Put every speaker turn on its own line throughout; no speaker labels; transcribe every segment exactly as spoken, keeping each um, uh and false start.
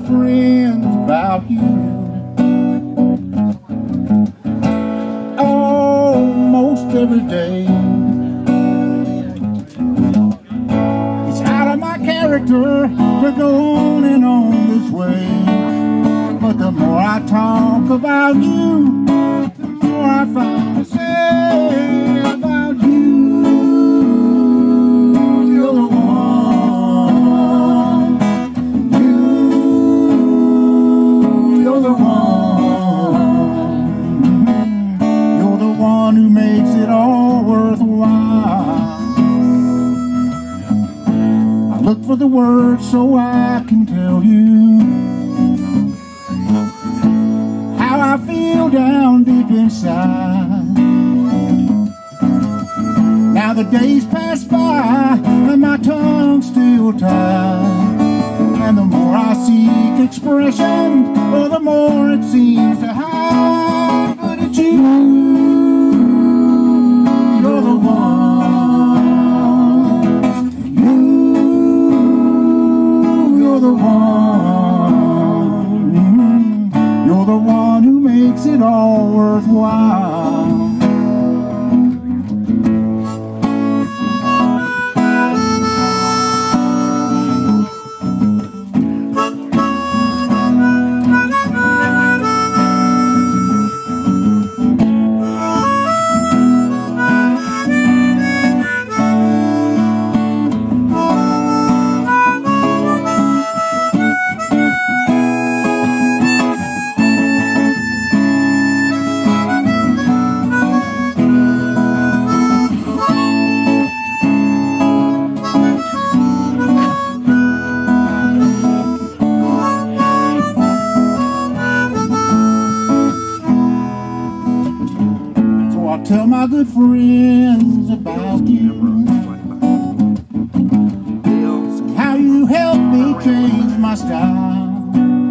friends about you. Almost every day. It's out of my character to go on and on this way. But the more I talk about you, the more I find to say about you. You're the one. You, you're the one. You're the one who makes it all worthwhile. I look for the words so I can tell you how I feel down deep inside. Now the days pass by and my tongue's still tied, and the more I seek expression, oh, the more it seems to hide. But it's you, you're the one. You, you're the one. You're the one who makes it all worthwhile. I'll tell my good friends about you, how you helped me change my style,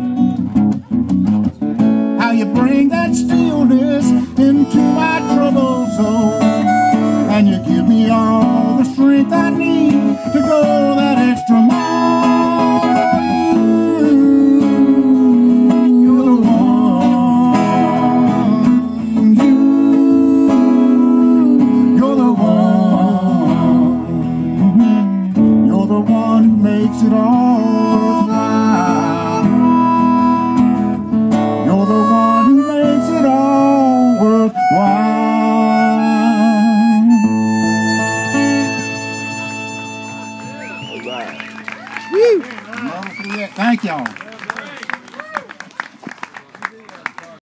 how you bring that stillness into my troubled soul, and you give me all the strength I need to go that extra mile. Makes it all worthwhile. You're the one who makes it all worthwhile. All right. Woo! Thank y'all.